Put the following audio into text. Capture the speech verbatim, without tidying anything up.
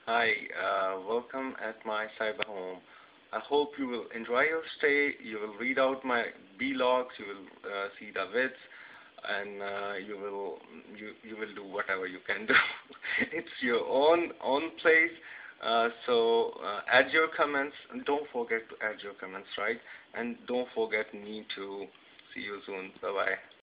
Hi, uh, welcome at my cyber home. I hope you will enjoy your stay. You will read out my B logs. You will uh, see the vids, and uh, you will you you will do whatever you can do. It's your own own place. Uh, so uh, add your comments. Don't forget to add your comments, right? And don't forget me to see you soon. Bye bye.